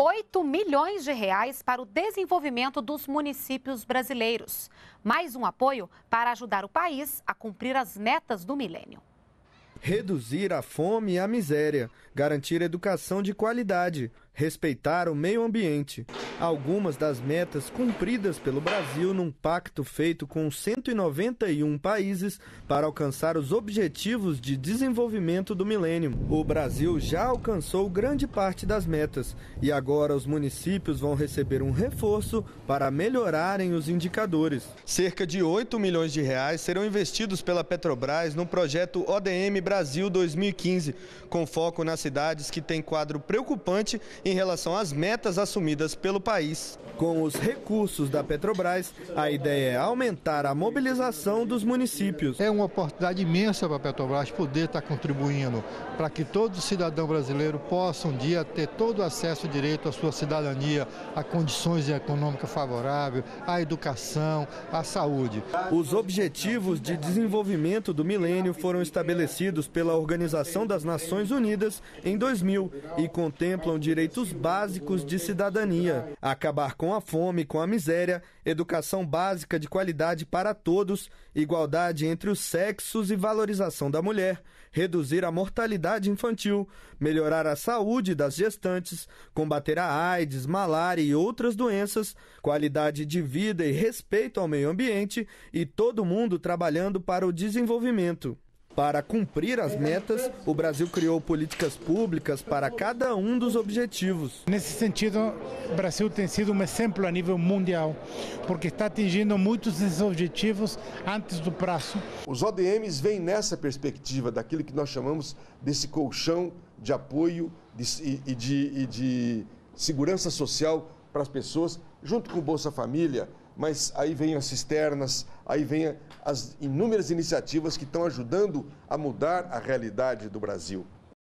8 milhões de reais para o desenvolvimento dos municípios brasileiros. Mais um apoio para ajudar o país a cumprir as metas do milênio. Reduzir a fome e a miséria, garantir educação de qualidade, respeitar o meio ambiente. Algumas das metas cumpridas pelo Brasil num pacto feito com 191 países para alcançar os objetivos de desenvolvimento do milênio. O Brasil já alcançou grande parte das metas e agora os municípios vão receber um reforço para melhorarem os indicadores. Cerca de 8 milhões de reais serão investidos pela Petrobras no projeto ODM Brasil 2015, com foco nas cidades que têm quadro preocupante em relação às metas assumidas pelo país. Com os recursos da Petrobras, a ideia é aumentar a mobilização dos municípios. É uma oportunidade imensa para a Petrobras poder estar contribuindo para que todo cidadão brasileiro possa um dia ter todo o acesso e direito à sua cidadania, a condições econômicas favoráveis, à educação, à saúde. Os objetivos de desenvolvimento do milênio foram estabelecidos pela Organização das Nações Unidas em 2000 e contemplam direitos básicos de cidadania, acabar com a fome, com a miséria, educação básica de qualidade para todos, igualdade entre os sexos e valorização da mulher, reduzir a mortalidade infantil, melhorar a saúde das gestantes, combater a AIDS, malária e outras doenças, qualidade de vida e respeito ao meio ambiente e todo mundo trabalhando para o desenvolvimento. Para cumprir as metas, o Brasil criou políticas públicas para cada um dos objetivos. Nesse sentido, o Brasil tem sido um exemplo a nível mundial, porque está atingindo muitos desses objetivos antes do prazo. Os ODMs vêm nessa perspectiva daquilo que nós chamamos desse colchão de apoio e de segurança social para as pessoas, junto com o Bolsa Família, mas aí vem as cisternas, aí vem as inúmeras iniciativas que estão ajudando a mudar a realidade do Brasil.